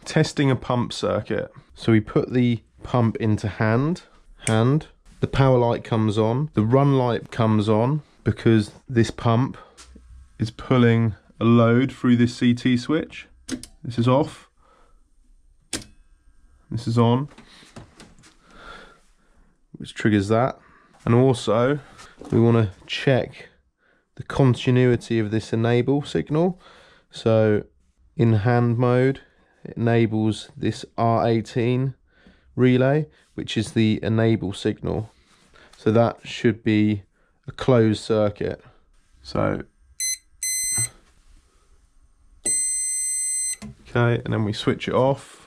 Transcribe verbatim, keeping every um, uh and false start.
testing a pump circuit. So we put the pump into hand, hand, the power light comes on, the run light comes on because this pump is pulling a load through this C T switch. This is off, this is on, which triggers that. And also we want to check the continuity of this enable signal. So in hand mode, it enables this R eighteen relay, which is the enable signal. So that should be a closed circuit. So, okay, and then we switch it off.